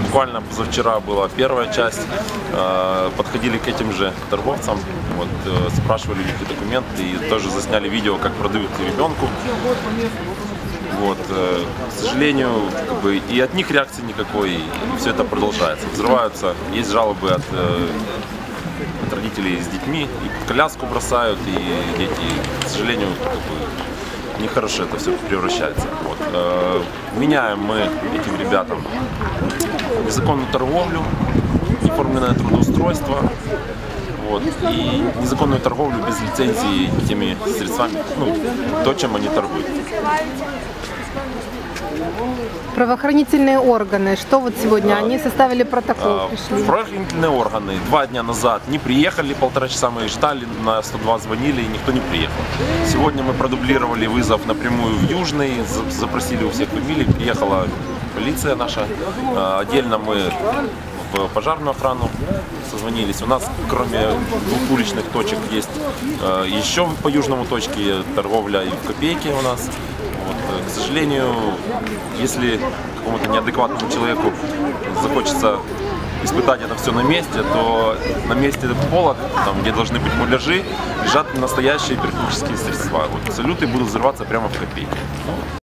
буквально позавчера была первая часть. Подходили к этим же торговцам, вот, спрашивали у них документы и тоже засняли видео, как продают ребенку. Вот, к сожалению, как бы, и от них реакции никакой, и все это продолжается. Взрываются, есть жалобы от родителей с детьми, и коляску бросают, и дети, к сожалению, как бы, нехорошо это все превращается. Вот. Меняем мы этим ребятам незаконную торговлю, неоформленное трудоустройство, вот, и незаконную торговлю без лицензии теми средствами, ну, то, чем они торгуют. Правоохранительные органы, что вот сегодня? Они составили протокол, пришли. Правоохранительные органы 2 дня назад не приехали, 1,5 часа мы ждали, на 102 звонили, и никто не приехал. Сегодня мы продублировали вызов напрямую в Южный, запросили у всех фамилий, приехала полиция наша, отдельно мы в пожарную охрану созвонились. У нас, кроме 2 уличных точек, есть еще по южному точке торговля и в копейке у нас. Вот, к сожалению, если какому-то неадекватному человеку захочется испытать это все на месте, то на месте полок, там, где должны быть муляжи, лежат настоящие пиротехнические средства. Вот, салюты будут взрываться прямо в копейке.